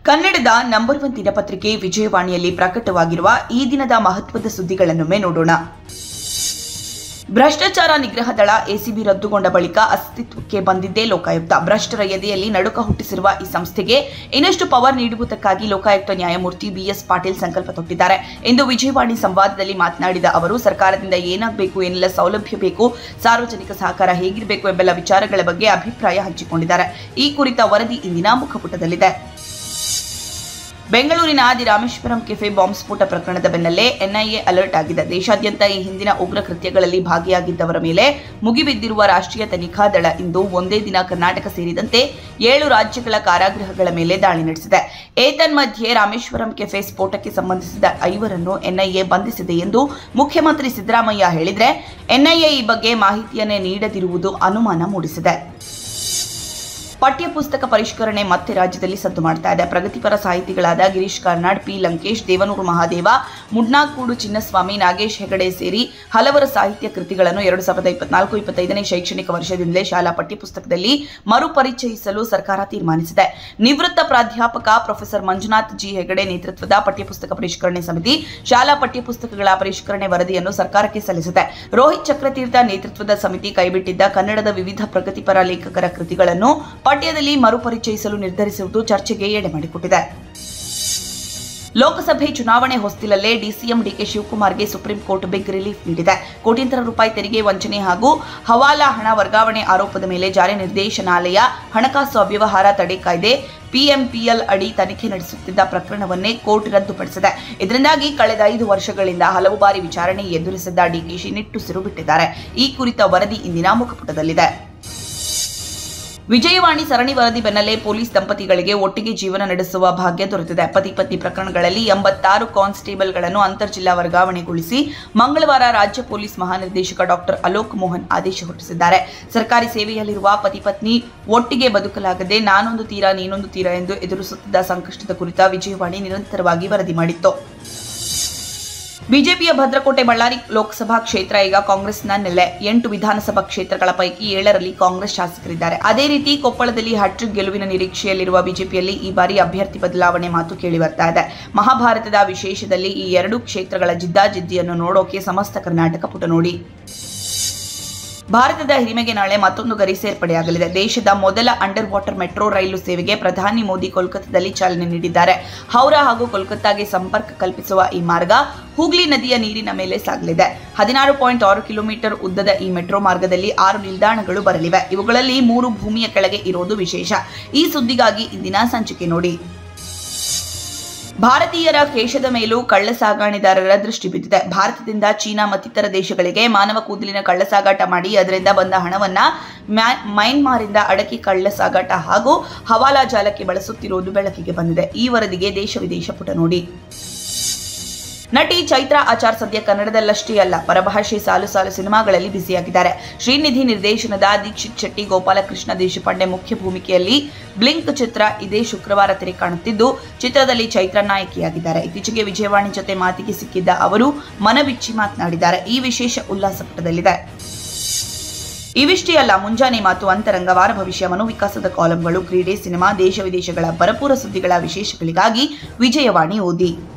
ಕನ್ನಡದ ನಂಬರ್ 1 ದಿನಪತ್ರಿಕೆ ವಿಜಯವಾಣಿಯಲ್ಲಿ ಪ್ರಕಟವಾಗಿರುವ ಈ ದಿನದ ಮಹತ್ವದ ಸುದ್ದಿಗಳನ್ನೊಮ್ಮೆ ನೋಡೋಣ. ಭ್ರಷ್ಟಾಚಾರ ನಿಗ್ರಹ ದಳ ಎಸಿಬಿ ರದ್ದುಗೊಂಡ ಬಳಿಕ ಅಸ್ತಿತ್ವಕ್ಕೆ ಬಂದಿದ್ದೇ ಲೋಕಾಯುಕ್ತ. ಭ್ರಷ್ಟರ ಎದೆಯಲ್ಲಿ ನಡುಕ ಹುಟ್ಟಿಸಿರುವ ಈ ಸಂಸ್ಥೆಗೆ ಇನ್ನಷ್ಟು ಪವರ್ ನೀಡುವುದಕ್ಕಾಗಿ ಲೋಕಾಯುಕ್ತ ನ್ಯಾಯಮೂರ್ತಿ ಬಿಎಸ್ ಪಾಟೀಲ್ ಸಂಕಲ್ಪ ತೊಟ್ಟಿದ್ದಾರೆ. ಇಂದು ವಿಜಯವಾಣಿ ಸಂವಾದದಲ್ಲಿ ಮಾತನಾಡಿದ ಅವರು, ಸರ್ಕಾರದಿಂದ ಏನಾಗಬೇಕು, ಏನೆಲ್ಲ ಸೌಲಭ್ಯ ಬೇಕು, ಸಾರ್ವಜನಿಕ ಸಹಕಾರ ಹೇಗಿರಬೇಕು ಎಂಬೆಲ್ಲ ವಿಚಾರಗಳ ಬಗ್ಗೆ ಅಭಿಪ್ರಾಯ ಹಂಚಿಕೊಂಡಿದ್ದಾರೆ. ಈ ಕುರಿತ ವರದಿ ಇಂದಿನ ಮುಖಪುಟದಲ್ಲಿದೆ. ಬೆಂಗಳೂರಿನ ದಿ ರಾಮೇಶ್ವರಂ ಕೆಫೆ ಬಾಂಬ್ ಸ್ಫೋಟ ಪ್ರಕರಣದ ಬೆನ್ನಲ್ಲೇ ಎನ್ಐಎ ಅಲರ್ಟ್ ಆಗಿದೆ. ದೇಶಾದ್ಯಂತ ಈ ಹಿಂದಿನ ಉಗ್ರ ಕೃತ್ಯಗಳಲ್ಲಿ ಭಾಗಿಯಾಗಿದ್ದವರ ಮೇಲೆ ಮುಗಿಬಿದ್ದಿರುವ ರಾಷ್ಟ್ರೀಯ ತನಿಖಾ ದಳ ಇಂದು ಒಂದೇ ದಿನ ಕರ್ನಾಟಕ ಸೇರಿದಂತೆ 7 ರಾಜ್ಯಗಳ ಕಾರಾಗೃಹಗಳ ಮೇಲೆ ದಾಳಿ ನಡೆಸಿದೆ. ಏತನ್ಮಧ್ಯೆ ರಾಮೇಶ್ವರಂ ಕೆಫೆ ಸ್ಫೋಟಕ್ಕೆ ಸಂಬಂಧಿಸಿದ 5ರನ್ನು ಎನ್ಐಎ ಬಂಧಿಸಿದೆ ಎಂದು ಮುಖ್ಯಮಂತ್ರಿ ಸಿದ್ದರಾಮಯ್ಯ ಹೇಳಿದರೆ, ಎನ್ಐಎ ಈ ಬಗ್ಗೆ ಮಾಹಿತಿಯನ್ನೇ ನೀಡದಿರುವುದು ಅನುಮಾನ ಮೂಡಿಸಿದೆ. ಪಠ್ಯಪುಸ್ತಕ ಪರಿಷ್ಕರಣೆ ಮತ್ತೆ ರಾಜ್ಯದಲ್ಲಿ ಸದ್ದು ಮಾಡ್ತಾ ಇದೆ. ಪ್ರಗತಿಪರ ಸಾಹಿತಿಗಳಾದ ಗಿರೀಶ್ ಕಾರ್ನಾಡ್, ಪಿ ಲಂಕೇಶ್, ದೇವನೂರು ಮಹಾದೇವ, ಮುಡ್ನಾಕೂಡು ಚಿನ್ನಸ್ವಾಮಿ, ನಾಗೇಶ್ ಹೆಗಡೆ ಸೇರಿ ಹಲವರ ಸಾಹಿತ್ಯ ಕೃತಿಗಳನ್ನು 2024-25ನೇ ಶೈಕ್ಷಣಿಕ ವರ್ಷದಿಂದಲೇ ಶಾಲಾ ಪಠ್ಯಪುಸ್ತಕದಲ್ಲಿ ಮರುಪರಿಚಯಿಸಲು ಸರ್ಕಾರ ತೀರ್ಮಾನಿಸಿದೆ. ನಿವೃತ್ತ ಪ್ರಾಧ್ಯಾಪಕ ಪ್ರೊಫೆಸರ್ ಮಂಜುನಾಥ್ ಜಿ ಹೆಗಡೆ ನೇತೃತ್ವದ ಪಠ್ಯಪುಸ್ತಕ ಪರಿಷ್ಕರಣೆ ಸಮಿತಿ ಶಾಲಾ ಪಠ್ಯಪುಸ್ತಕಗಳ ಪರಿಷ್ಕರಣೆ ವರದಿಯನ್ನು ಸರ್ಕಾರಕ್ಕೆ ಸಲ್ಲಿಸಿದೆ. ರೋಹಿತ್ ಚಕ್ರತೀರ್ಥ ನೇತೃತ್ವದ ಸಮಿತಿ ಕೈಬಿಟ್ಟಿದ್ದ ಕನ್ನಡದ ವಿವಿಧ ಪ್ರಗತಿಪರ ಲೇಖಕರ ಕೃತಿಗಳನ್ನು ಪಠ್ಯದಲ್ಲಿ ಮರುಪರಿಚಯಿಸಲು ನಿರ್ಧರಿಸಿರುವುದು ಚರ್ಚೆಗೆ ಎಡೆ ಮಾಡಿಕೊಟ್ಟಿದೆ. ಲೋಕಸಭೆ ಚುನಾವಣೆ ಹೊಸ್ತಿಲಲ್ಲೇ ಡಿಸಿಎಂ ಡಿಕೆ ಶಿವಕುಮಾರ್ಗೆ ಸುಪ್ರೀಂ ಕೋರ್ಟ್ ಬಿಗ್ ರಿಲೀಫ್ ನೀಡಿದೆ. ಕೋಟ್ಯಂತರ ರೂಪಾಯಿ ತೆರಿಗೆ ವಂಚನೆ ಹಾಗೂ ಹವಾಲಾ ಹಣ ವರ್ಗಾವಣೆ ಆರೋಪದ ಮೇಲೆ ಜಾರಿ ನಿರ್ದೇಶನಾಲಯ ಹಣಕಾಸು ಅವ್ಯವಹಾರ ತಡೆ ಕಾಯ್ದೆ ಪಿಎಂಪಿಎಲ್ ಅಡಿ ತನಿಖೆ ನಡೆಸುತ್ತಿದ್ದ ಪ್ರಕರಣವನ್ನೇ ಕೋರ್ಟ್ ರದ್ದುಪಡಿಸಿದೆ. ಇದರಿಂದಾಗಿ ಕಳೆದ 5 ವರ್ಷಗಳಿಂದ ಹಲವು ಬಾರಿ ವಿಚಾರಣೆ ಎದುರಿಸಿದ್ದ ಡಿಕೆಶಿ ನಿಟ್ಟುಸಿರು ಬಿಟ್ಟಿದ್ದಾರೆ. ಈ ಕುರಿತ ವರದಿ ಇಂದಿನ ಮುಖಪುಟದಲ್ಲಿದೆ. ವಿಜಯವಾಣಿ ಸರಣಿ ವರದಿ ಬೆನ್ನಲ್ಲೇ ಪೊಲೀಸ್ ದಂಪತಿಗಳಿಗೆ ಒಟ್ಟಿಗೆ ಜೀವನ ನಡೆಸುವ ಭಾಗ್ಯ ದೊರೆತಿದೆ. ಪತಿ ಪತ್ನಿ ಪ್ರಕರಣಗಳಲ್ಲಿ 86 ಕಾನ್ಸ್ಟೇಬಲ್ಗಳನ್ನು ಅಂತರ್ಜಿಲ್ಲಾ ವರ್ಗಾವಣೆಗೊಳಿಸಿ ಮಂಗಳವಾರ ರಾಜ್ಯ ಪೊಲೀಸ್ ಮಹಾನಿರ್ದೇಶಕ ಡಾಕ್ಟರ್ ಅಲೋಕ್ ಮೋಹನ್ ಆದೇಶ ಹೊರಡಿಸಿದ್ದಾರೆ. ಸರ್ಕಾರಿ ಸೇವೆಯಲ್ಲಿರುವ ಪತಿ ಪತ್ನಿ ಒಟ್ಟಿಗೆ ಬದುಕಲಾಗದೆ ನಾನೊಂದು ತೀರಾ ನೀನೊಂದು ತೀರಾ ಎಂದು ಎದುರಿಸುತ್ತಿದ್ದ ಸಂಕಷ್ಟದ ಕುರಿತ ವಿಜಯವಾಣಿ ನಿರಂತರವಾಗಿ ವರದಿ ಮಾಡಿತ್ತು. ಬಿಜೆಪಿಯ ಭದ್ರಕೋಟೆ ಬಳ್ಳಾರಿ ಲೋಕಸಭಾ ಕ್ಷೇತ್ರ ಈಗ ಕಾಂಗ್ರೆಸ್ನ ನೆಲೆ. 8 ವಿಧಾನಸಭಾ ಕ್ಷೇತ್ರಗಳ ಪೈಕಿ 7ರಲ್ಲಿ ಕಾಂಗ್ರೆಸ್ ಶಾಸಕರಿದ್ದಾರೆ. ಅದೇ ರೀತಿ ಕೊಪ್ಪಳದಲ್ಲಿ ಹ್ಯಾಟ್ರಿಕ್ ಗೆಲುವಿನ ನಿರೀಕ್ಷೆಯಲ್ಲಿರುವ ಬಿಜೆಪಿಯಲ್ಲಿ ಈ ಬಾರಿ ಅಭ್ಯರ್ಥಿ ಬದಲಾವಣೆ ಮಾತು ಕೇಳಿ ಬರ್ತಾ ಇದೆ. ಮಹಾಭಾರತದ ವಿಶೇಷದಲ್ಲಿ ಈ 2 ಕ್ಷೇತ್ರಗಳ ಜಿದ್ದಾಜಿದ್ದಿಯನ್ನು ನೋಡೋಕೆ ಸಮಸ್ತ ಕರ್ನಾಟಕ ಪುಟ ನೋಡಿ. ಭಾರತದ ಹಿರಿಮೆಗೆ ನಾಳೆ ಮತ್ತೊಂದು ಗರಿ ಸೇರ್ಪಡೆಯಾಗಲಿದೆ. ದೇಶದ ಮೊದಲ ಅಂಡರ್ ವಾಟರ್ ಮೆಟ್ರೋ ರೈಲು ಸೇವೆಗೆ ಪ್ರಧಾನಿ ಮೋದಿ ಕೋಲ್ಕತ್ತಾದಲ್ಲಿ ಚಾಲನೆ ನೀಡಿದ್ದಾರೆ. ಹೌರಾ ಹಾಗೂ ಕೋಲ್ಕತ್ತಾಗೆ ಸಂಪರ್ಕ ಕಲ್ಪಿಸುವ ಈ ಮಾರ್ಗ ಹೂಗ್ಲಿ ನದಿಯ ನೀರಿನ ಮೇಲೆ ಸಾಗಲಿದೆ. 16.6 ಕಿಲೋಮೀಟರ್ ಉದ್ದದ ಈ ಮೆಟ್ರೋ ಮಾರ್ಗದಲ್ಲಿ 6 ನಿಲ್ದಾಣಗಳು ಬರಲಿವೆ. ಇವುಗಳಲ್ಲಿ 3 ಭೂಮಿಯ ಕೆಳಗೆ ಇರೋದು ವಿಶೇಷ. ಈ ಸುದ್ದಿಗಾಗಿ ಇಂದಿನ ಸಂಚಿಕೆ ನೋಡಿ. ಭಾರತೀಯರ ಕೇಶದ ಮೇಲೂ ಕಳ್ಳ ಸಾಗಾಣಿದಾರರ ದೃಷ್ಟಿ ಬಿದ್ದಿದೆ. ಭಾರತದಿಂದ ಚೀನಾ ಮತ್ತಿತರ ದೇಶಗಳಿಗೆ ಮಾನವ ಕೂದಲಿನ ಕಳ್ಳ ಸಾಗಾಟ ಮಾಡಿ ಅದರಿಂದ ಬಂದ ಹಣವನ್ನ ಮಯನ್ಮಾರಿಂದ ಅಡಕಿ ಕಳ್ಳ ಸಾಗಾಟ ಹಾಗೂ ಹವಾಲಾ ಜಾಲಕ್ಕೆ ಬಳಸುತ್ತಿರುವುದು ಬೆಳಕಿಗೆ ಬಂದಿದೆ. ಈ ವರದಿಗೆ ದೇಶ ವಿದೇಶ ಪುಟ ನೋಡಿ. ನಟಿ ಚೈತ್ರಾ ಆಚಾರ್ ಸದ್ಯ ಕನ್ನಡದಲ್ಲಷ್ಟೇ ಅಲ್ಲ, ಪರಭಾಷೆ ಸಾಲು ಸಿನಿಮಾಗಳಲ್ಲಿ ಬ್ಯುಸಿಯಾಗಿದ್ದಾರೆ. ಶ್ರೀನಿಧಿ ನಿರ್ದೇಶನದ ದೀಕ್ಷಿತ್ ಶೆಟ್ಟಿ, ಗೋಪಾಲಕೃಷ್ಣ ದೇಶಪಾಂಡೆ ಮುಖ್ಯ ಭೂಮಿಕೆಯಲ್ಲಿ ಬ್ಲಿಂಕ್ ಚಿತ್ರ ಇದೇ ಶುಕ್ರವಾರ ತೆರೆ ಕಾಣುತ್ತಿದ್ದು, ಚಿತ್ರದಲ್ಲಿ ಚೈತ್ರಾ ನಾಯಕಿಯಾಗಿದ್ದಾರೆ. ಇತ್ತೀಚೆಗೆ ವಿಜಯವಾಣಿ ಜೊತೆ ಮಾತಿಗೆ ಸಿಕ್ಕಿದ್ದ ಅವರು ಮನಬಿಚ್ಚಿ ಮಾತನಾಡಿದ್ದಾರೆ. ಈ ವಿಶೇಷ ಉಲ್ಲಾಸ ಪುಟದಲ್ಲಿದೆ. ಇವಿಷ್ಟೇ ಅಲ್ಲ, ಮುಂಜಾನೆ ಮಾತು, ಅಂತರಂಗ, ವಾರ ಭವಿಷ್ಯ, ಮನೋವಿಕಾಸದ ಕಾಲಂಗಳು, ಕ್ರೀಡೆ, ಸಿನಿಮಾ, ದೇಶ ವಿದೇಶಗಳ ಭರಪೂರ ಸುದ್ದಿಗಳ ವಿಶೇಷಗಳಿಗಾಗಿ ವಿಜಯವಾಣಿ ಓದಿ.